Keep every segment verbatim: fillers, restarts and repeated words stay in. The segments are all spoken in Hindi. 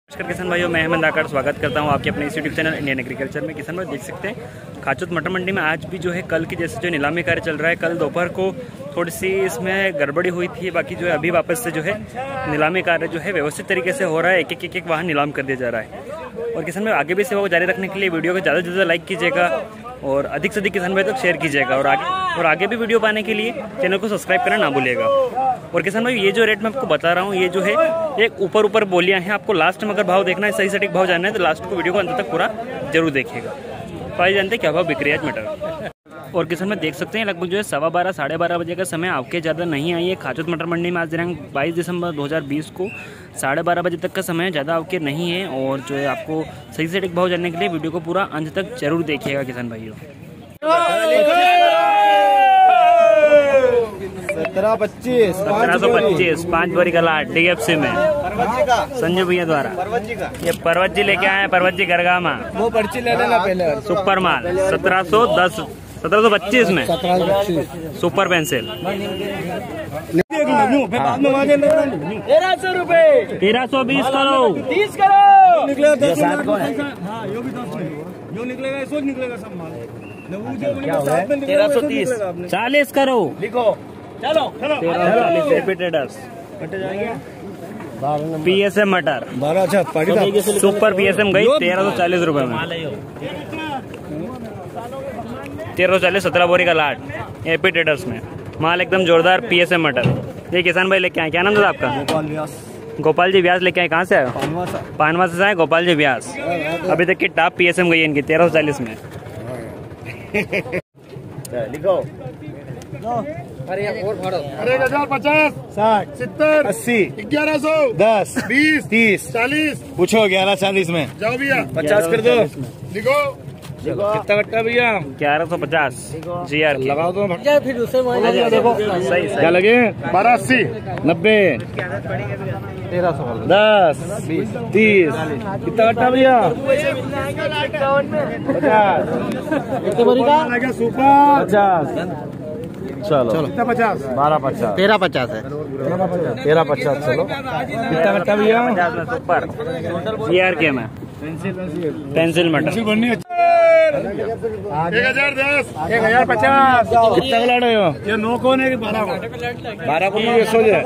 नमस्कार किसान भाइयों, मैं अहमद आकर स्वागत करता हूं आपके अपने इस यूट्यूब चैनल इंडियन एग्रीकल्चर में। किसान भाई देख सकते हैं खाचोत मटर मंडी में आज भी जो है कल की जैसे जो नीलामी कार्य चल रहा है, कल दोपहर को थोड़ी सी इसमें गड़बड़ी हुई थी। बाकी जो है अभी वापस से जो है नीलामी कार्य जो है व्यवस्थित तरीके से हो रहा है। एक एक एक एक वाहन नीलाम कर दिया जा रहा है। और किसान भाई आगे भी सेवा को जारी रखने के लिए वीडियो को ज़्यादा से ज़्यादा लाइक कीजिएगा और अधिक से अधिक किसान भाई तक शेयर कीजिएगा। और आगे और आगे भी वीडियो पाने के लिए चैनल को सब्सक्राइब करना ना भूलिएगा। और किसान भाई ये जो रेट मैं आपको बता रहा हूँ, ये जो है एक ऊपर ऊपर बोलियाँ हैं। आपको लास्ट में अगर भाव देखना है, सही सटीक भाव जानना है, तो लास्ट को वीडियो को अंत तक पूरा जरूर देखिएगा। तो आइए जानते हैं क्या भाव बिक रही है आज मटर। और किसान में देख सकते हैं लगभग जो है सवा बारह साढ़े बारह बजे का समय आपके ज़्यादा नहीं आई है खाचोत मटर मंडी में। आज दिनांक बाईस दिसंबर दो हज़ार बीस को साढ़े बारह बजे तक का समय ज़्यादा आपके नहीं है। और जो है आपको सही से सटीक भाव जानने के लिए वीडियो को पूरा अंत तक जरूर देखिएगा किसान भाइयों। सत्रह पच्चीस सत्रह सौ पच्चीस पाँच बोरी का लाट डी एफ सी में संजू भैया द्वारा। ये पर्वत जी लेके आए हैं, पर्वत जी गरगामा। वो पर्ची ले लेना पहले। सुपर माल सत्रह सौ दस सत्रह सौ पच्चीस में सुपर पेंसिल तेरह सौ रूपए तेरह सौ बीस करो तीस करो तेरह सौ तीस चालीस करो लिखो। चलो तेरह सौ चालीस एपिटेडर्स पी एस एम मटर बारह अच्छा सुपर पी एस एम गई तेरह सौ चालीस रूपए में। तेरह सौ चालीस सत्रह बोरी का लाट एपी ट्रेडर्स में माल एकदम जोरदार पी एस एम मटर। ये किसान भाई लेके आए, क्या नाम था आपका? गोपाल व्यास। गोपाल जी व्यास लेके आए, कहाँ से आए? पानवा से आए गोपाल जी व्यास। अभी तक की टॉप पी एस एम गई है इनकी तेरह सौ चालीस में। लिखो। अरे एक हजार पचास साठ सत्तर अस्सी ग्यारह सौ दस बीस तीस चालीस पूछो ग्यारह चालीस में जाओ भैया पचास कर दो। लिखो कितना कट्टा भैया? ग्यारह सौ पचास जी आर लगाओ तो फिर दूसरे देखो सही क्या लगे। बारह अस्सी नब्बे तेरह सौ दस बीस तीस कितना कट्टा भैया? पचास कितने बोरी का सुपर पचास। चलो कितना पचास? बारह पचास तेरह पचास है तेरह पचास। चलो कितना कट्टा भैया? सुपर जी आर के में पेंसिल मटर एक हजार दस एक हजार पचास कितना लाड़ हो? ये नौ कौन है? बारह बारह को सो जाए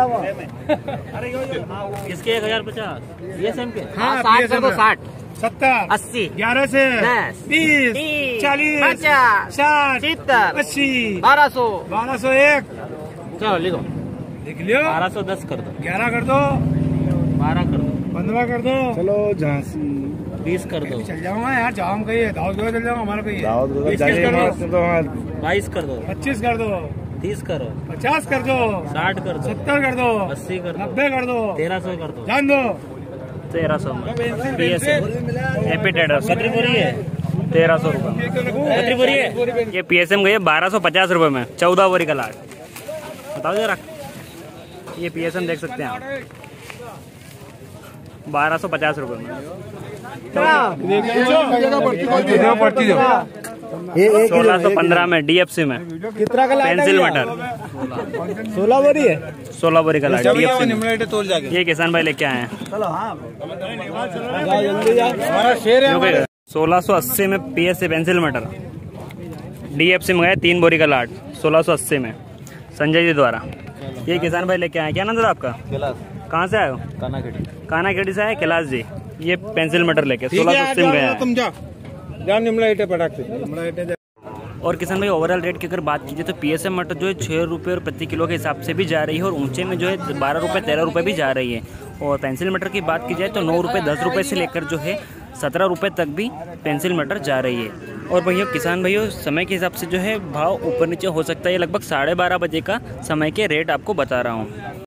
किसके एक हजार पचास ये सेम के? हाँ साठ कर दो साठ सत्तर अस्सी ग्यारह से बीस चालीस पचास साठ सत्तर अस्सी बारह सौ बारह सौ एक। चलो लिखो लिख लियो। बारह सौ दस कर दो ग्यारह कर दो बारह कर दो पंद्रह कर दो। चलो झांसी बीस कर दो। चल जाऊंगा यार, जाम कही है दावत चल जाऊंगा हमारा कही बाईस कर दो पच्चीस कर दो तीस करो पचास कर दो साठ कर दो सत्तर कर दो अस्सी कर दो नब्बे कर दो तेरह सौ कर दो जान दो तेरह सौ कतरी बोरी है तेरह सौ रूपये कतरी बोरी है। ये पी एस एम गई है बारह सौ पचास रूपये में चौदह बोरी का लाट। बताओ जरा, ये पी एस एम देख सकते हैं आप बारह सौ पचास रूपये में। सोलह सौ पंद्रह में डी एफ सी में कितना का पेंसिल मटर सोलह बोरी है सोलह बोरी का लाट डी एफ सी में। ये किसान भाई लेके आए हैं सोलह सौ अस्सी में पी एस सी पेंसिल मटर डी एफ सी में गए तीन बोरी का लाट सोलह सौ अस्सी में संजय जी द्वारा। ये किसान भाई लेके आए, क्या नाम था आपका? कहाँ से आए हो? कानाखेड़ी कानाखेड़ी से आए कैलाश जी। ये पेंसिल मटर लेके सोलह सौ अस्सी में गया। और किसान भाई ओवरऑल रेट की अगर बात कीजिए तो पी एस एम मटर जो है छः रुपये और प्रति किलो के हिसाब से भी जा रही है और ऊंचे में जो है बारह रुपये तेरह रुपये भी जा रही है। और पेंसिल मटर की बात की जाए तो नौ रुपये दस रुपये से लेकर जो है सत्रह रुपये तक भी पेंसिल मटर जा रही है। और भैया किसान भाइयों समय के हिसाब से जो है भाव ऊपर नीचे हो सकता है। लगभग साढ़े बारह बजे का समय के रेट आपको बता रहा हूँ।